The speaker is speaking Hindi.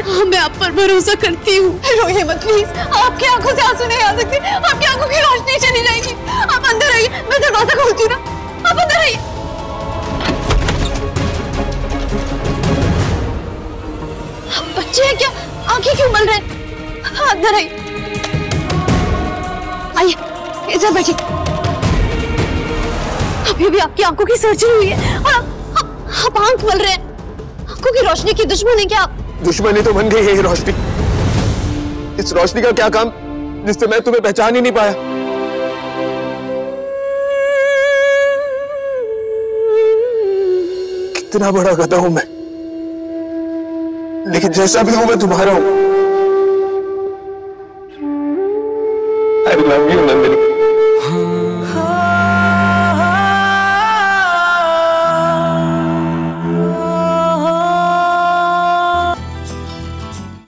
मैं आप पर भरोसा करती हूँ। रोइए मत प्लीज, आपकी आंखों से आंसू नहीं आ सकते, आपकी आंखों की रोशनी चली जाएगी। आप अंदर आइए, मैं दरवाजा खोलती हूँ ना, आप अंदर आइए। बच्चे हैं क्या, आंखें क्यों मल रहे हैं? अंदर आइए, आइए इधर बैठिए। अभी अभी आपकी आंखों की सर्जरी हुई है और आप आंख मल रहे हैं। आंखों की रोशनी की दुश्मन है क्या आप? दुश्मनी तो बन गई है ये रोशनी। इस रोशनी का क्या काम जिससे मैं तुम्हें पहचान ही नहीं पाया। कितना बड़ा गधा हूं मैं, लेकिन जैसा भी हूं मैं तुम्हारा हूं। I love you,